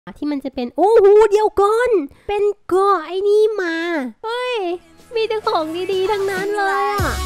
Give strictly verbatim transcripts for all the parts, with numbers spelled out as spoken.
ที่มันจะเป็นโอ้โหเดียวก่อนเป็นเกาะไอ้นี่มาเฮ้ยมีแต่ของดีๆทั้งนั้นเลยอ่ะ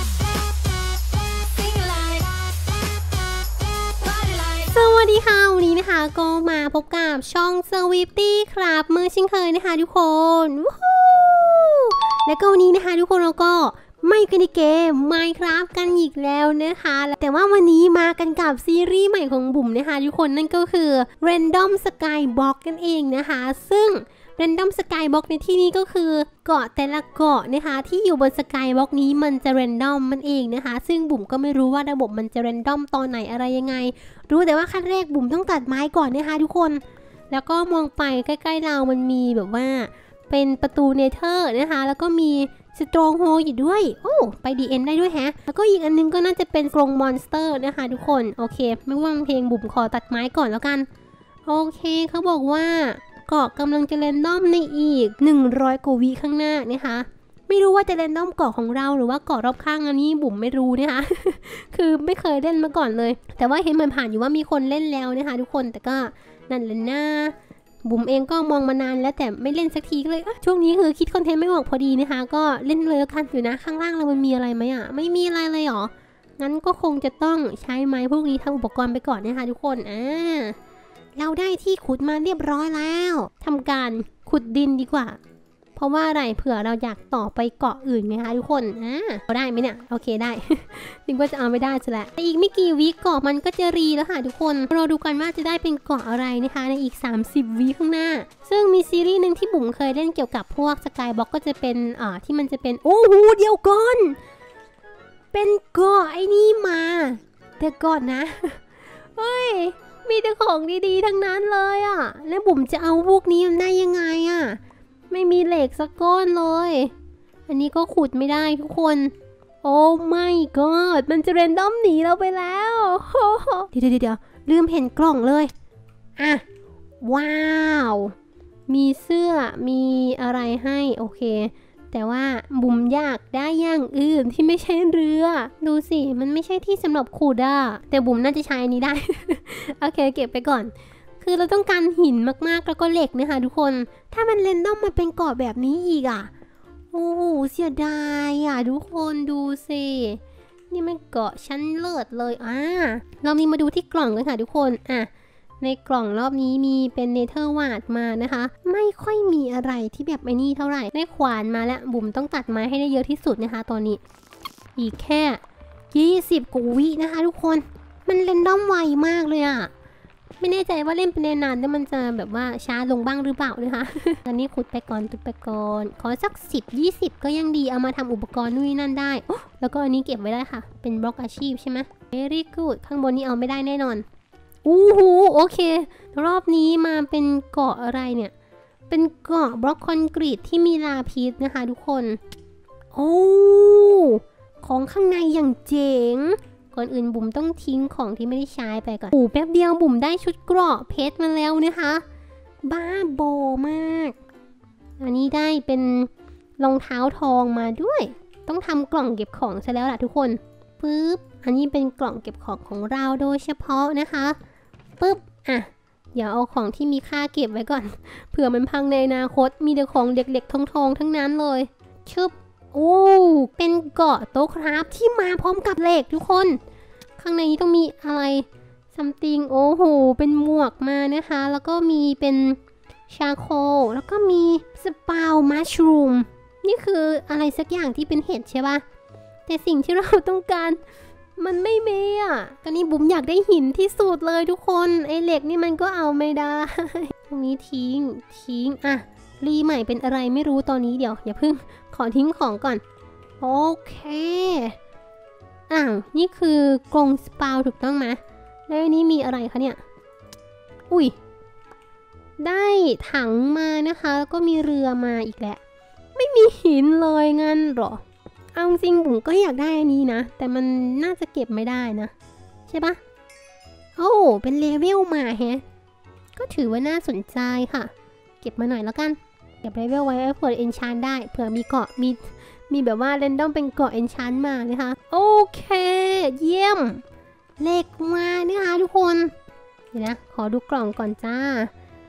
สวัสดีค่ะวันนี้นะคะก็มาพบกับช่อง Swiftty ครับเมื่อเช่นเคยนะคะทุกคนวู้ฮู้และก็วันนี้นะคะทุกคนเราก็ไม่กันในเกม Minecraft กันอีกแล้วนะคะแต่ว่าวันนี้มากันกับซีรีส์ใหม่ของบุ๋มนะคะทุกคนนั่นก็คือ Random Skyblock กันเองนะคะซึ่ง Random Skyblock ในที่นี้ก็คือเกาะแต่ละเกาะนะคะที่อยู่บน Skyblock นี้มันจะ Random มันเองนะคะซึ่งบุ๋มก็ไม่รู้ว่าระบบมันจะ Random ตอนไหนอะไรยังไงรู้แต่ว่าขั้นแรกบุ๋มต้องตัดไม้ก่อนนะคะทุกคนแล้วก็มองไปใกล้ๆเรามันมีแบบว่าเป็นประตูเนเธอร์นะคะแล้วก็มีสตรองโฮอยู่ด้วยโอ้ไปดีเอ็นได้ด้วยแฮะแล้วก็อีกอันนึงก็น่าจะเป็นกรงมอนสเตอร์นะคะทุกคนโอเคไม่ว่างเพลงบุ๋มขอตัดไม้ก่อนแล้วกันโอเคเขาบอกว่าเกาะกำลังจะเรนดอมในอีกหนึ่งร้อยกว่าวิข้างหน้านะคะไม่รู้ว่าจะเรนดอมเกาะของเราหรือว่าเกาะรอบข้างอันนี้บุ๋มไม่รู้นะคะ คือไม่เคยเล่นมาก่อนเลยแต่ว่าเห็นมันผ่านอยู่ว่ามีคนเล่นแล้วนะคะทุกคนแต่ก็นั่นแหละนะบุ๋มเองก็มองมานานแล้วแต่ไม่เล่นสักทีเลยช่วงนี้คือคิดคอนเทนต์ไม่ออกพอดีนะคะก็เล่นเลยกันอยู่นะข้างล่างเรามันมีอะไรไหมอ่ะไม่มีอะไรเลยหรองั้นก็คงจะต้องใช้ไม้พวกนี้ทำอุปกรณ์ไปก่อนนะคะทุกคนอ่าเราได้ที่ขุดมาเรียบร้อยแล้วทำการขุดดินดีกว่าเพราะว่าอะไรเผื่อเราอยากต่อไปเกาะอื่นไหมคะทุกคนอ่าเอาได้ไหมเนี่ยโอเคได้ นึกว่าจะเอาไม่ได้ซะแล้วอีกไม่กี่วิเกาะมันก็จะรีแล้วค่ะทุกคนเราดูกันว่าจะได้เป็นเกาะอะไรนะคะในอีกสามสิบวิข้างหน้าซึ่งมีซีรีส์หนึ่งที่บุ๋มเคยเล่นเกี่ยวกับพวกสกายบล็อกก็จะเป็นอ่าที่มันจะเป็นโอ้โหเดียวก่อนเป็นเกาะไอ้นี่มาแต่ก่อนนะ เฮ้ยมีแต่ของดีๆทั้งนั้นเลยอ่ะแล้วบุ๋มจะเอาพวกนี้มันได้ยังไงอ่ะไม่มีเหล็กสักก้อนเลยอันนี้ก็ขุดไม่ได้ทุกคนโอ้ไม่กอดมันจะเรนดอมหนีเราไปแล้วเดี๋ยวเดี๋ยวลืมเห็นกล่องเลยอ่ะว้าวมีเสื้อมีอะไรให้โอเคแต่ว่าบุ๋มอยากได้อย่างอื่นที่ไม่ใช่เรือดูสิมันไม่ใช่ที่สำหรับขุดอะแต่บุ๋มน่าจะใช้อันนี้ได้ โอเคเก็บไปก่อนคือเราต้องการหินมากๆแล้วก็เหล็กนะคะทุกคนถ้ามันเรนดอมมาเป็นเกาะแบบนี้อีกอ่ะโอ้โหเสียดายอ่ะทุกคนดูสินี่มันเกาะชั้นเลิศเลยอ่ะเรามีมาดูที่กล่องกันค่ะทุกคนอ่ะในกล่องรอบนี้มีเป็นเนเธอร์วาดมานะคะไม่ค่อยมีอะไรที่แบบไอ้นี่เท่าไหร่ได้ขวานมาแล้วบุ๋มต้องตัดไม้ให้ได้เยอะที่สุดนะคะตอนนี้อีกแค่ยี่สิบกว่าวินะคะทุกคนมันเรนดอมไวมากเลยอ่ะไม่แน่ใจว่าเล่นไปนานๆแล้วมันจะแบบว่าช้าลงบ้างหรือเปล่านะคะ ตอนนี้ขุดไปก่อนขุดไปก่อนขอสักสิบยี่สิบก็ยังดีเอามาทำอุปกรณ์นู่นนั่นได้แล้วก็อันนี้เก็บไว้ได้ค่ะเป็นบล็อกอาชีพใช่ไหม very good ข้างบนนี้เอาไม่ได้แน่นอนอู้หูโอเครอบนี้มาเป็นเกาะอะไรเนี่ยเป็นเกาะบล็อกคอนกรีตที่มีลาพิษนะคะทุกคนโอ้ของข้างในอย่างเจ๋งก่อนอื่นบุ๋มต้องทิ้งของที่ไม่ได้ใช้ไปก่อนโอ้แป๊บเดียวบุ๋มได้ชุดเกราะเพชรมาแล้วนะคะบ้าโบมากอันนี้ได้เป็นรองเท้าทองมาด้วยต้องทำกล่องเก็บของซะแล้วล่ะทุกคนปึ๊บอันนี้เป็นกล่องเก็บของของเราโดยเฉพาะนะคะปึ๊บอ่ะเดี๋ยวเอาของที่มีค่าเก็บไว้ก่อนเผื่อมันพังในอนาคตมีแต่ของเด็กๆทองๆทั้งนั้นเลยชึบโอ้เป็นเกาะโต๊ะครับที่มาพร้อมกับเหล็กทุกคนข้างในนี้ต้องมีอะไร something โอ้โหเป็นหมวกมานะคะแล้วก็มีเป็นชาโคลแล้วก็มีสปาวมัชรูมนี่คืออะไรสักอย่างที่เป็นเห็ดใช่ปะแต่สิ่งที่เราต้องการมันไม่มีอ่ะตอนนี้บุ๋มอยากได้หินที่สุดเลยทุกคนไอเหล็กนี่มันก็เอาไม่ได้ ตรงนี้ทิ้งทิ้งอ่ะรีใหม่เป็นอะไรไม่รู้ตอนนี้เดี๋ยวอย่าเพิ่งขอทิ้งของก่อนโอเคอ้าวนี่คือกรงสปาวถูกต้องไหมแล้วอันนี้มีอะไรคะเนี่ยอุ้ยได้ถังมานะคะแล้วก็มีเรือมาอีกแหละไม่มีหินเลยงั้นหรอเอาจริงผมก็อยากได้อันนี้นะแต่มันน่าจะเก็บไม่ได้นะใช่ปะโอ้เป็นเลเวลมาแฮะก็ถือว่าน่าสนใจค่ะเก็บมาหน่อยแล้วกันเก็บเลเวลไว้เผื่อเอนชานได้เผื่อมีเกาะมีมีแบบว่าเรนดอมเป็นเกาะเอนชานมานะคะโอเคเยี่ยมเหล็กมาเนี่ยค่ะทุกคนเดี๋ยวนะขอดูกล่องก่อนจ้า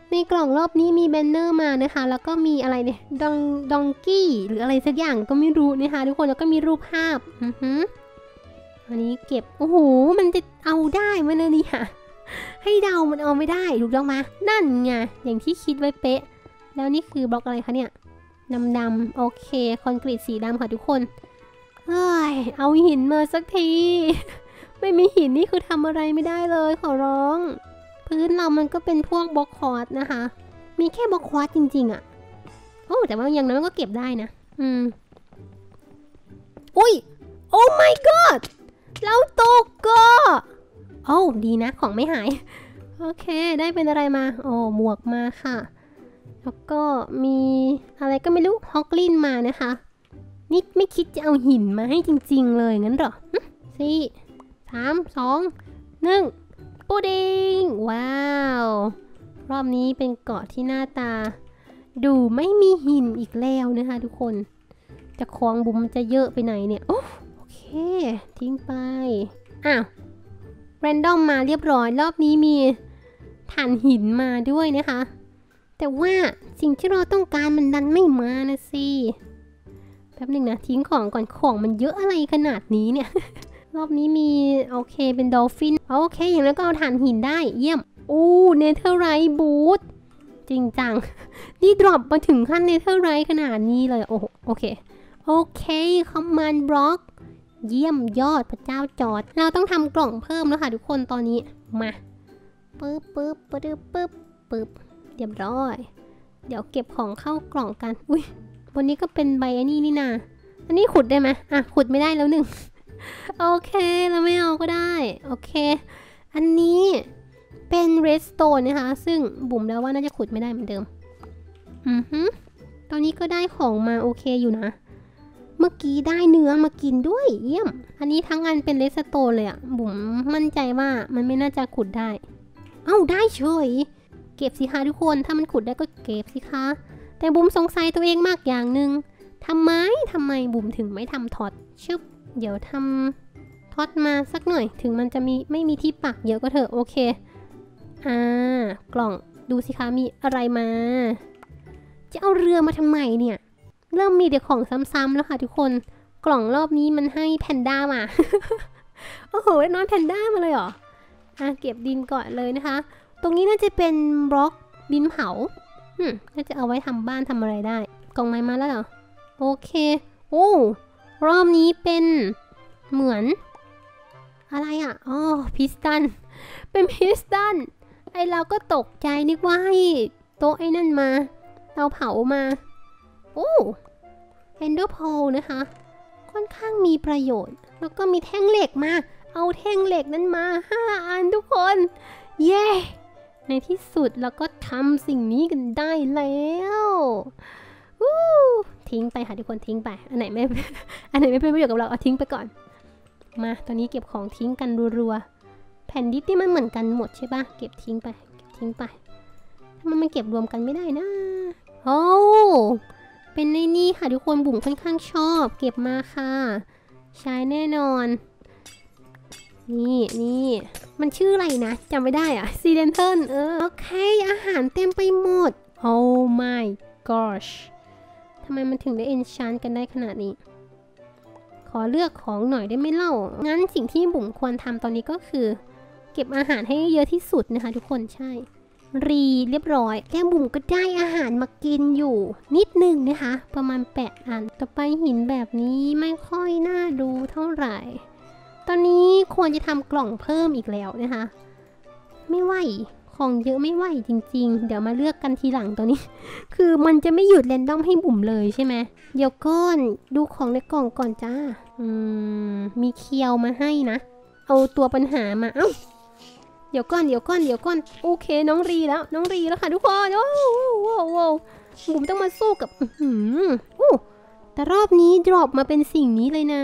ในกล่องรอบนี้มีแบนเนอร์มานะคะแล้วก็มีอะไรเนี่ยดองดองกี้หรืออะไรสักอย่างก็ไม่รู้นะคะทุกคนแล้วก็มีรูปภาพอือฮึอันนี้เก็บโอ้โหมันจะเอาได้ไหมเนี่ยนี่ค่ะให้เดามันเอาไม่ได้ถูกต้องไหมนั่นไงอย่างที่คิดไว้เป๊ะแล้วนี่คือบล็อกอะไรคะเนี่ยดำๆโอเคคอนกรีตสีดำค่ะทุกคนเฮ้ยเอาหินมาสักทีไม่มีหินนี่คือทำอะไรไม่ได้เลยขอร้องพื้นเรามันก็เป็นพวกบล็อกคอร์สนะคะมีแค่บล็อกคอร์สจริงๆอะโอ้แต่ว่าอย่างนั้นก็เก็บได้นะอืมอุ้ยโอ้ my god เราตกก็โอ้ดีนะของไม่หายโอเคได้เป็นอะไรมาโอ้หมวกมาค่ะแล้วก็มีอะไรก็ไม่รู้ฮอกลินมานะคะนี่ไม่คิดจะเอาหินมาให้จริงๆเลยงั้นเหรอสี่สามสองหนึ่งปูดิงว้าวรอบนี้เป็นเกาะที่หน้าตาดูไม่มีหินอีกแล้วนะคะทุกคนจะคลองบุมจะเยอะไปไหนเนี่ยโอเคทิ้งไปอ้าวแรนดอมมาเรียบร้อยรอบนี้มีถ่านหินมาด้วยนะคะแต่ว่าสิ่งที่เราต้องการมันดันไม่มานะสิแป๊บหนึ่งนะทิ้งของก่อนของมันเยอะอะไรขนาดนี้เนี่ย รอบนี้มีโอเคเป็นดอลฟินโอเคอย่างนั้นก็เอาถ่านหินได้เยี่ยมอู้เนเธอร์ไรท์บูทจริงจัง นี่ดรอปมาถึงขั้นเนเธอร์ไรท์ขนาดนี้เลยโอ้โอเคโอเคคอมมานด์บล็อกเยี่ยมยอดพระเจ้าจอดเราต้องทำกล่องเพิ่มแล้วค่ะทุกคนตอนนี้มาปึ๊บปึ๊บปึ๊บปึ๊บปึ๊บเรียบร้อยเดี๋ยวเก็บของเข้ากล่องกันอุ้ยบนนี้ก็เป็นใบอันนี้นี่นาอันนี้ขุดได้ไหมอ่ะขุดไม่ได้แล้วหนึ่งโอเคเราไม่เอาก็ได้โอเคอันนี้เป็นเรดสโตนนะคะซึ่งบุ๋มแล้วว่าน่าจะขุดไม่ได้เหมือนเดิมอือฮึตอนนี้ก็ได้ของมาโอเคอยู่นะเมื่อกี้ได้เนื้อมากินด้วยเยี่ยมอันนี้ทั้งอันเป็นเรดสโตนเลยอะบุ๋มมั่นใจว่ามันไม่น่าจะขุดได้เอ้าได้เฉยเก็บสิคะทุกคนถ้ามันขุดได้ก็เก็บสิคะแต่บุ๋มสงสัยตัวเองมากอย่างหนึ่งทำไมทำไมบุ๋มถึงไม่ทำท็อตชึบเดี๋ยวทำท็อตมาสักหน่อยถึงมันจะมีไม่มีที่ปักเยอะก็เถอะโอเคอ่ากล่องดูสิคะมีอะไรมาจะเอาเรือมาทำไมเนี่ยเริ่มมีแต่ของซ้ำๆแล้วค่ะทุกคนกล่องรอบนี้มันให้แพนด้ามา โอ้โหได้น้อยแพนด้ามาเลยเหรออ่ะเก็บดินก่อนเลยนะคะตรงนี้น่าจะเป็นบล็อกดินเผาอืมน่าจะเอาไว้ทำบ้านทำอะไรได้กล่องไม้มาแล้วเหรอโอเคโอ้รอบนี้เป็นเหมือนอะไรอ่ะอ๋อพิสตันเป็นพิสตันไอเราก็ตกใจนึกว่าให้โต๊ะไอ้นั่นมาเตาเผามาโอ้เอนเดอร์โพลนะคะค่อนข้างมีประโยชน์แล้วก็มีแท่งเหล็กมาเอาแท่งเหล็กนั้นมาห้าอันทุกคนเย้ในที่สุดเราก็ทำสิ่งนี้กันได้แล้ววู้ทิ้งไปค่ะทุกคนทิ้งไปอันไหนไม่ อันไหนไม่เป็นประโยชน์กับเราเอาทิ้งไปก่อนมาตอนนี้เก็บของทิ้งกันรัวๆแผ่นดิสที่มันเหมือนกันหมดใช่ปะเก็บทิ้งไปเก็บทิ้งไปทำไมมันเก็บรวมกันไม่ได้นะโอ้เป็นในนี่ค่ะทุกคนบุ๋มค่อนข้างชอบเก็บมาค่ะใช้แน่นอนนี่นี่มันชื่ออะไรนะจำไม่ได้อะซีเดนเทิลเออโอเคอาหารเต็มไปหมด Oh my gosh ทำไมมันถึงได้เอนชานกันได้ขนาดนี้ขอเลือกของหน่อยได้ไหมเล่างั้นสิ่งที่บุ๋มควรทำตอนนี้ก็คือเก็บอาหารให้เยอะที่สุดนะคะทุกคนใช่รีเรียบร้อยแก้มบุ๋มก็ได้อาหารมากินอยู่นิดนึงนะคะประมาณแปดอันต่อไปหินแบบนี้ไม่ค่อยน่าดูเท่าไหร่ตอนนี้ควรจะทำกล่องเพิ่มอีกแล้วนะคะไม่ไหวของเยอะไม่ไหวจริงๆเดี๋ยวมาเลือกกันทีหลังตัวนี้ คือมันจะไม่หยุดแรนดอมให้บุ๋มเลยใช่ไหมเดี๋ยวก่อนดูของในกล่องก่อนจ้าอืมมีเคียวมาให้นะเอาตัวปัญหามาเอ้าเดี๋ยวก่อนเดี๋ยวก่อนเดี๋ยวก่อนโอเคน้องรีแล้วน้องรีแล้วค่ะทุกคนโอ้โหบุ๋มต้องมาสู้กับอืมโอ้แต่รอบนี้ดรอปมาเป็นสิ่งนี้เลยนะ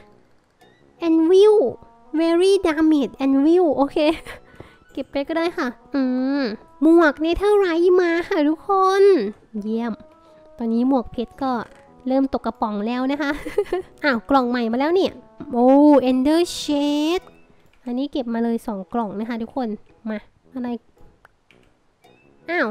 Anvil very damage Anvil โอเคเก็บไปก็ได้ค่ะอืมหมวกเนเธอร์ไรท์มาค่ะทุกคนเยี่ยมตอนนี้หมวกเพชรก็เริ่มตกกระป๋องแล้วนะคะ อ้าวกล่องใหม่มาแล้วเนี่ยโอ้ Ender Shade อันนี้เก็บมาเลยสองกล่องนะคะทุกคนมาอะไรอ้าว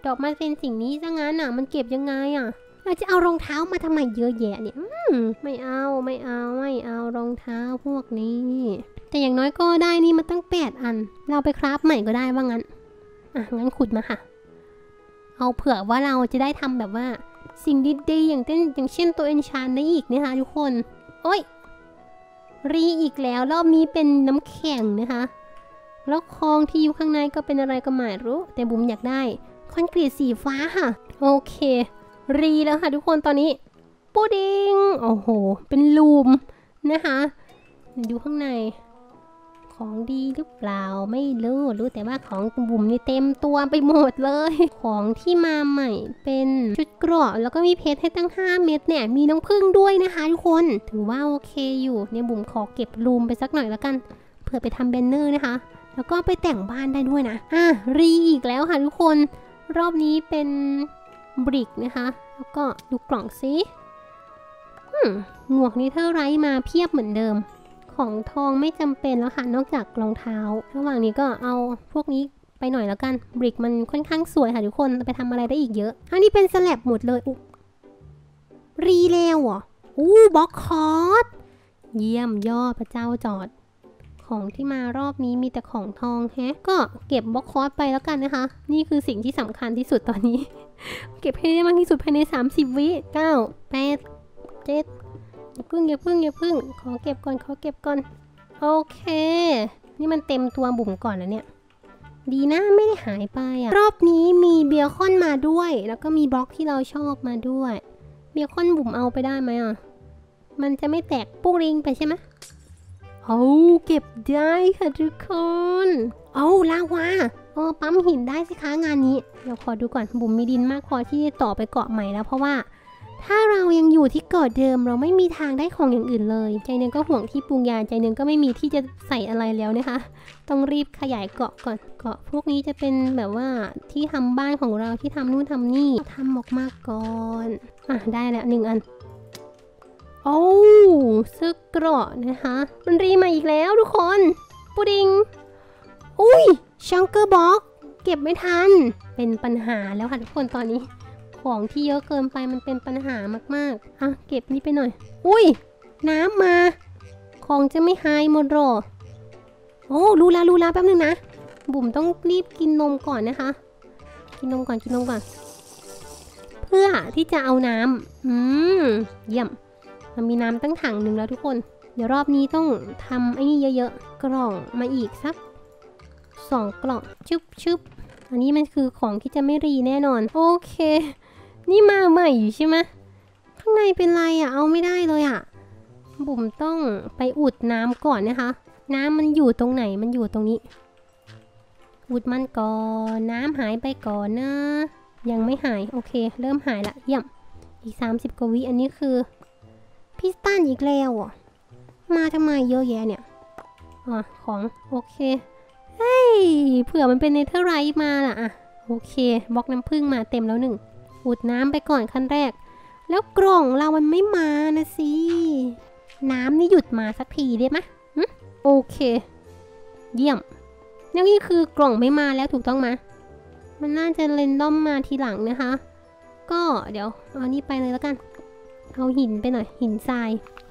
ดอกมาเป็นสิ่งนี้ซะงั้นอ่ะมันเก็บยังไงอ่ะเราจะเอารองเท้ามาทำไมเยอะแยะเนี่ยไม่เอาไม่เอาไม่เอารองเท้าพวกนี้แต่อย่างน้อยก็ได้นี่มาตั้งแปดอันเราไปคราฟใหม่ก็ได้ว่างั้นอ่ะงั้นขุดมาค่ะเอาเผื่อว่าเราจะได้ทำแบบว่าสิ่งดีๆอย่างเช่นอย่างเช่นตัวเอนชานได้อีกนะคะทุกคนโอ้ยรีอีกแล้วรอบนี้เป็นน้ำแข็งนะคะแล้วคลองที่อยู่ข้างในก็เป็นอะไรก็ไม่รู้แต่บุ๋มอยากได้คอนกรีตสีฟ้าค่ะโอเครีแล้วค่ะทุกคนตอนนี้ปูดิงโอ้โหเป็นลูมนะคะดูข้างในของดีหรือเปล่าไม่รู้รู้แต่ว่าของบุ๋มนี่เต็มตัวไปหมดเลยของที่มาใหม่เป็นชุดเกราะแล้วก็มีเพชรให้ตั้งห้าเม็ดเนี่ยมีน้ำผึ้งด้วยนะคะทุกคนถือว่าโอเคอยู่เนี่ยบุ๋มขอเก็บลูมไปสักหน่อยแล้วกันเพื่อไปทำแบนเนอร์นะคะแล้วก็ไปแต่งบ้านได้ด้วยนะอ่ะรีอีกแล้วค่ะทุกคนรอบนี้เป็นบริกนะคะแล้วก็ดูกล่องซิหมวกนี้เท่าไรมาเพียบเหมือนเดิมของทองไม่จำเป็นแล้วค่ะนอกจากรองเท้าระหว่างนี้ก็เอาพวกนี้ไปหน่อยแล้วกันบริกมันค่อนข้างสวยค่ะทุกคนไปทำอะไรได้อีกเยอะอันนี้เป็นสแลบหมดเลยอุ๊รีเลวอ่ะอู้บล็อกคอร์สเยี่ยมยอดพระเจ้าจอดของที่มารอบนี้มีแต่ของทองแฮะก็เก็บบล็อกคอร์สไปแล้วกันนะคะนี่คือสิ่งที่สำคัญที่สุดตอนนี้ เก็บให้ได้มากที่สุดภายในสามสิบวิเก้า แปด เจ็ดอย่าพึ่งอย่าพึ่งอย่าพึ่งขอเก็บก่อนขอเก็บก่อนโอเคนี่มันเต็มตัวบุ๋มก่อนแล้วเนี่ยดีนะไม่ได้หายไปอ่ะรอบนี้มีเบคอนมาด้วยแล้วก็มีบล็อกที่เราชอบมาด้วยเบคอนบุ๋มเอาไปได้ไหมอ่ะมันจะไม่แตกปุ้งริงไปใช่ไหมเอาเก็บได้ค่ะทุกคนเอาลาวาเออปั๊มหินได้สิคะงานนี้เดี๋ยวขอดูก่อนบุ๋มมีดินมากพอที่จะต่อไปเกาะใหม่แล้วเพราะว่าถ้าเรายังอยู่ที่เกาะเดิมเราไม่มีทางได้ของอย่างอื่นเลยใจนึงก็ห่วงที่ปรุงยาใจนึงก็ไม่มีที่จะใส่อะไรแล้วนะคะต้องรีบขยายเกาะก่อนเกาะพวกนี้จะเป็นแบบว่าที่ทำบ้านของเราที่ทำนู่นทำนี่ทำออกมาก่อนอ่ะได้แล้วหนึ่งอันโอ้เสื้อเกราะนะคะมันรีมาอีกแล้วทุกคนปูดิงอุ้ยชังเกอร์บ็อกเก็บไม่ทันเป็นปัญหาแล้วค่ะทุกคนตอนนี้ของที่เยอะเกินไปมันเป็นปัญหามากๆอ่ะเก็บนี่ไปหน่อยอุ้ยน้ำมาของจะไม่หายหมดหรอโอ้รู้ละรู้ละแป๊บนึงนะบุ๋มต้องรีบกินนมก่อนนะคะกินนมก่อนกินนมก่อนเพื่อที่จะเอาน้ำอืมเยี่ยมมันมีน้ำตั้งถังหนึ่งแล้วทุกคนเดี๋ยวรอบนี้ต้องทำไอ้นี่เยอะๆกล่องมาอีกสักสองกล่องชึบชึบอันนี้มันคือของที่จะไม่รีแน่นอนโอเคนี่มาใหม่อยู่ใช่ไหมข้างในเป็นไรอ่ะเอาไม่ได้เลยอ่ะบุ๋มต้องไปอุดน้ำก่อนนะคะน้ำมันอยู่ตรงไหนมันอยู่ตรงนี้อุดมันก่อนน้ำหายไปก่อนนะยังไม่หายโอเคเริ่มหายละเยี่ยมอีกสามสิบกว่าวิอันนี้คือพิสตันอีกแล้วอ่ะมาทำไมเยอะแยะเนี่ยอ๋อของโอเคเฮ้ยเผื่อมันเป็นเนเธอร์ไรท์มาล่ะอ่ะโอเคบล็อกน้ำผึ้งมาเต็มแล้วหนึ่งอุดน้ำไปก่อนขั้นแรกแล้วกล่องเรามันไม่มานะสิน้ำนี่หยุดมาสักทีได้ไหมโอเคเยี่ยมนี่คือกล่องไม่มาแล้วถูกต้องไหมมันน่าจะเรนดอมมาทีหลังนะคะก็เดี๋ยวเอานี่ไปเลยแล้วกันเอาหินไปหน่อยหินทราย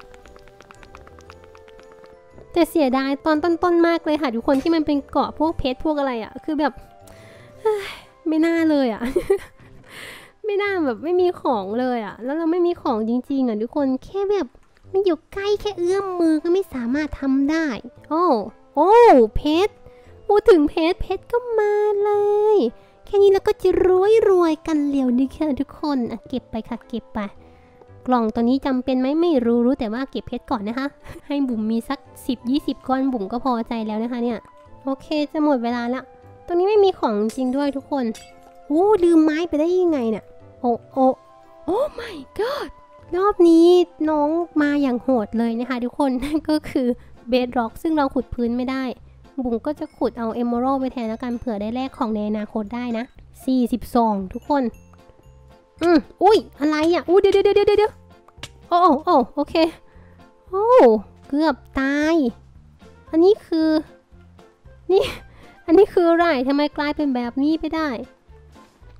แต่เสียดายตอนต้นๆมากเลยค่ะทุกคนที่มันเป็นเกาะพวกเพชรพวกอะไรอ่ะคือแบบไม่น่าเลยอ่ะ ไม่น่าแบบไม่มีของเลยอ่ะแล้วเราไม่มีของจริงๆอ่ะทุกคนแค่แบบมันอยู่ใกล้แค่เอื้อมมือก็ไม่สามารถทำได้โอ้โอ้เพชรพูดถึงเพชรเพชรก็มาเลยแค่นี้แล้วก็จะรวยรวยกันเร็วนี่ค่ะทุกคนอ่ะเก็บไปค่ะเก็บไปกล่องตัวนี้จำเป็นไหมไม่รู้รู้แต่ว่าเก็บเพชรก่อนนะคะให้บุ๋มมีสักสิบยี่สิบก้อนบุ๋มก็พอใจแล้วนะคะเนี่ยโอเคจะหมดเวลาละตรงนี้ไม่มีของจริงด้วยทุกคนโอ้ลืมไม้ไปได้ยังไงเนี่ยโอ้โอ้โอ้ my god รอบนี้น้องมาอย่างโหดเลยนะคะทุกคนนั่นก็คือเบดร็อกซึ่งเราขุดพื้นไม่ได้บุ๋มก็จะขุดเอาเอเมอรัลไปแทนแล้วกันเผื่อได้แลกของในอนาคตได้นะสี่สิบสองทุกคนอืมอุ้ยอะไรอ่ะอุ้ยเดี๋ยวเดี๋ยวเดี๋ยวเดี๋ยวโอ้โอ้โอเคโอ้เกือบตายอันนี้คือนี่อันนี้คืออะไรทำไมกลายเป็นแบบนี้ไปได้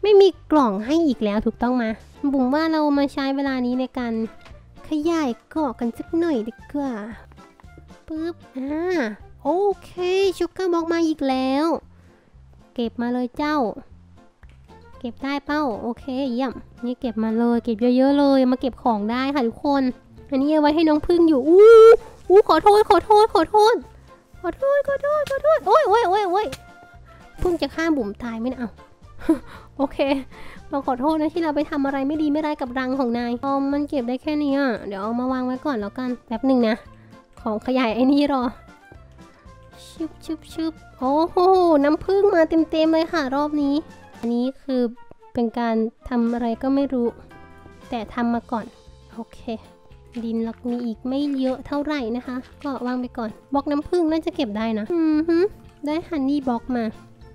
ไม่มีกล่องให้อีกแล้วถูกต้องมาบุ๋มว่าเรามาใช้เวลานี้ในการขยายเกาะกันสักหน่อยดีกว่าปึ๊บอ่าโอเคชูการ์บ็อกมาอีกแล้วเก็บมาเลยเจ้าเก็บได้เป้าโอเคเยี่ยมนี่เก็บมาเลยเก็บเยอะๆเลยมาเก็บของได้ค่ะทุกคนอันนี้เอาไว้ให้น้องพึ่งอยู่อู้อู้ขอโทษขอโทษขอโทษขอโทษขอโทษขอโทษโอ้ยโอ้ยโอ้ยโอ้ยพึ่งจะฆ่าบุ๋มตายไหมนะเอาโอเคเราขอโทษนะที่เราไปทำอะไรไม่ดีไม่ร้ายกับรังของนายอ๋อมันเก็บได้แค่นี้อ่ะเดี๋ยวเอามาวางไว้ก่อนแล้วกันแป๊บหนึ่งนะของขยายไอ้นี่รอชุบชุบชุบโอ้โหน้ำผึ้งมาเต็มๆเลยค่ะรอบนี้อันนี้คือเป็นการทำอะไรก็ไม่รู้แต่ทำมาก่อนโอเคดินเรามีอีกไม่เยอะเท่าไหร่นะคะก็วางไปก่อนบล็อกน้ำผึ้งน่าจะเก็บได้นะอืมฮึได้ฮันนี่บล็อกมา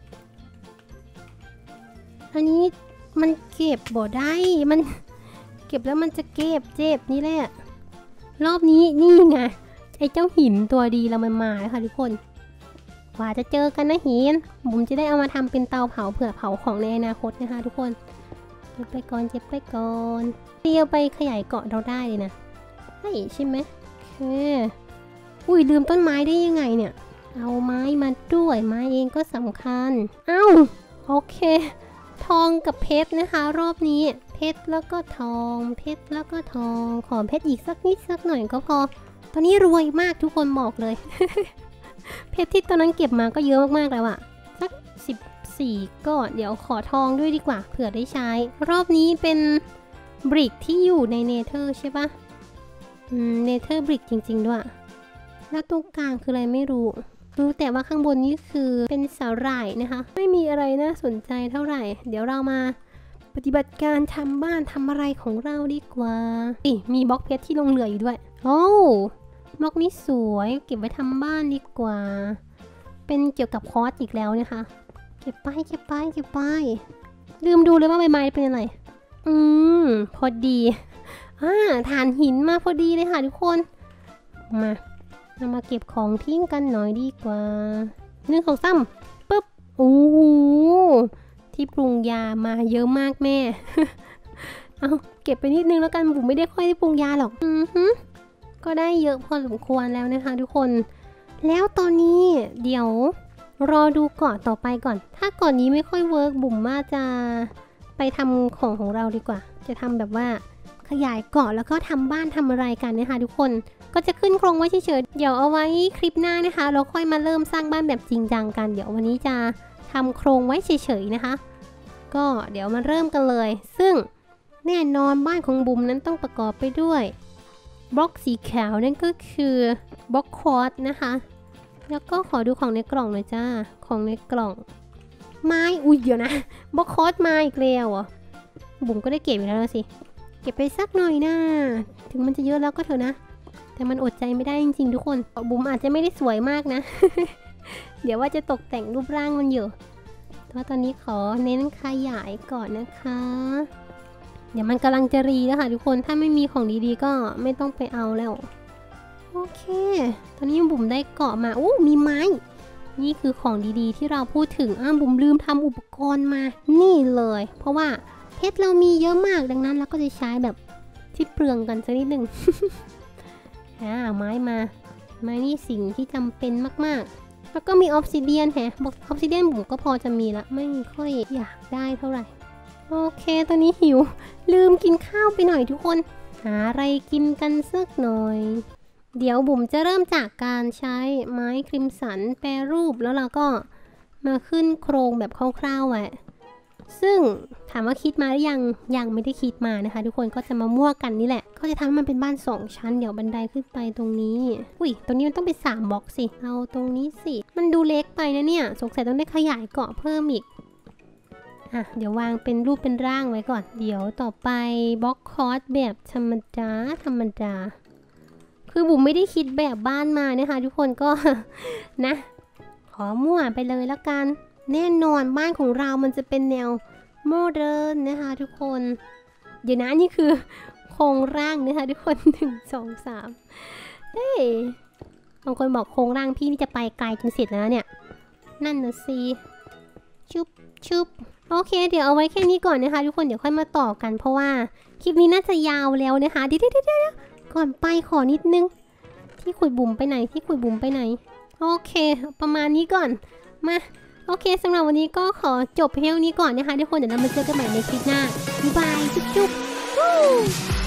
อันนี้มันเก็บบ่ได้มันเก็บแล้วมันจะเก็บเจ็บนี่แหละรอบนี้นี่ไงไอ้เจ้าหินตัวดีเรามันมาแล้วค่ะทุกคนกว่าจะเจอกันนะหินผมจะได้เอามาทำเป็นเตาเผาเผื่อเผาของในอนาคตนะคะทุกคนเก็บไปก่อนเก็บไปก่อนเดียวไปขยายเกาะเราได้เลยนะได้ใช่ไหมโอเคอุ้ยลืมต้นไม้ได้ยังไงเนี่ยเอาไม้มาด้วยไม้เองก็สำคัญเอ้าโอเคทองกับเพชรนะคะรอบนี้เพชรแล้วก็ทองเพชรแล้วก็ทองขอเพชรอีกสักนิดสักหน่อยก็พอตอนนี้รวยมากทุกคนบอกเลย เพชรที่ตอนนั้นเก็บมาก็เยอะมากๆแล้วอะสักสิบสี่ก็เดี๋ยวขอทองด้วยดีกว่าเผื่อได้ใช้รอบนี้เป็นบริกที่อยู่ในเนเธอร์ใช่ปะอืมเนเธอร์บริกจริงๆด้วยแล้วตรงกลางคืออะไรไม่รู้รู้แต่ว่าข้างบนนี้คือเป็นสาหร่ายนะคะไม่มีอะไรน่าสนใจเท่าไหร่เดี๋ยวเรามาปฏิบัติการทำบ้านทำอะไรของเราดีกว่าอีมีบล็อกเพชรที่ลงเหลืออยู่ด้วยโอ้บล็อกนี้สวยเก็บไว้ทำบ้านดีกว่าเป็นเกี่ยวกับคอร์สอีกแล้วนะคะเก็บไปเก็บไปเก็บไปลืมดูเลยว่าใบไม้เป็นอะไรอืมพอดีอ่าฐานหินมาพอดีเลยค่ะทุกคนมาเรามาเก็บของทิ้งกันหน่อยดีกว่าหนึ่งของซ้ำปึ๊บโอ้โหที่ปรุงยามาเยอะมากแม่ เอาเก็บไปนิดนึงแล้วกันบุ๋มไม่ได้ค่อยได้ปรุงยาหรอกอือฮึก็ได้เยอะพอสมควรแล้วนะคะทุกคนแล้วตอนนี้เดี๋ยวรอดูเกาะต่อไปก่อนถ้าเกาะนี้ไม่ค่อยเวิร์กบุ๋มว่าจะไปทำของของเราดีกว่าจะทำแบบว่าขยายเกาะแล้วก็ทำบ้านทำอะไรกันนะคะทุกคนก็จะขึ้นโครงไว้เฉยๆเดี๋ยวเอาไว้คลิปหน้านะคะเราค่อยมาเริ่มสร้างบ้านแบบจริงจังกันเดี๋ยววันนี้จะทำโครงไว้เฉยๆนะคะก็เดี๋ยวมาเริ่มกันเลยซึ่งแน่นอนบ้านของบุ๋มนั้นต้องประกอบไปด้วยบล็อกสีขาวนั่นก็คือบล็อกควอตซ์นะคะแล้วก็ขอดูของในกล่องหน่อยจ้าของในกล่องไม้อุ้ยเดี๋ยวนะบล็อกควอตซ์มาอีกแล้วอ่ะบุ๋มก็ได้เก็บไปแล้วสิเก็บไปสักหน่อยนะถึงมันจะเยอะแล้วก็เถอะนะแต่มันอดใจไม่ได้จริงๆทุกคนบุ๋มอาจจะไม่ได้สวยมากนะ เดี๋ยวว่าจะตกแต่งรูปร่างมันอยู่เพราะตอนนี้ขอเน้นขยายก่อนนะคะเดี๋ยวมันกำลังจะรีแล้วค่ะทุกคนถ้าไม่มีของดีๆก็ไม่ต้องไปเอาแล้วโอเคตอนนี้บุ๋มได้เกาะมาอู้มีไม้นี่คือของดีๆที่เราพูดถึงอ้าวบุ๋มลืมทำอุปกรณ์มานี่เลยเพราะว่าเพชรเรามีเยอะมากดังนั้นเราก็จะใช้แบบที่เปลืองกันสักนิดหนึ่ง อ่าไม้มาไม้นี่สิ่งที่จำเป็นมากๆแล้วก็มีออฟซิเดียนแฮะบอกออฟซิเดียนผมก็พอจะมีละไม่ค่อยอยากได้เท่าไหร่โอเคตอนนี้หิวลืมกินข้าวไปหน่อยทุกคนหาอะไรกินกันสักหน่อยเดี๋ยวบุ๋มจะเริ่มจากการใช้ไม้คริมสันแปรรูปแล้วเราก็มาขึ้นโครงแบบคร่าวๆไว้ซึ่งถามว่าคิดมาหรือยังยังไม่ได้คิดมานะคะทุกคนก็จะมามั่วกันนี่แหละก็จะทำให้มันเป็นบ้านสองชั้นเดี๋ยวบันไดขึ้นไปตรงนี้อุ้ยตรงนี้มันต้องเป็นสามบล็อกสิเอาตรงนี้สิมันดูเล็กไปนะเนี่ยสงสัยต้องได้ขยายเกาะเพิ่มอีกอ่ะเดี๋ยววางเป็นรูปเป็นร่างไว้ก่อนเดี๋ยวต่อไปบล็อกคอร์สแบบธรรมดาธรรมดาคือบุ๋มไม่ได้คิดแบบบ้านมานะคะทุกคนก็ นะขอมั่วไปเลยแล้วกันแน่นอนบ้านของเรามันจะเป็นแนวโมเดิร์นนะคะทุกคนเดี๋ยวนะนี่คือโครงร่างนะคะทุกคนหนึ่งสองสามเฮ้ยบางคนบอกโครงร่างพี่นี่จะไปไกลจนเสร็จแล้วเนี่ยนั่นนะสิชุบชุบโอเคเดี๋ยวเอาไว้แค่นี้ก่อนนะคะทุกคนเดี๋ยวค่อยมาต่อกันเพราะว่าคลิปนี้น่าจะยาวแล้วนะคะเดี๋ยวเดี๋ยวเดี๋ยวก่อนไปขอนิดนึงที่ขุดบุ๋มไปไหนที่ขุดบุ๋มไปไหนโอเคประมาณนี้ก่อนมาโอเคสำหรับวันนี้ก็ขอจบเพียงเท่านี้ก่อนนะคะทุกคนเดี๋ยวเรามาเจอกันใหม่ในคลิปหน้าบ๊ายบายจุ๊บจุ๊บ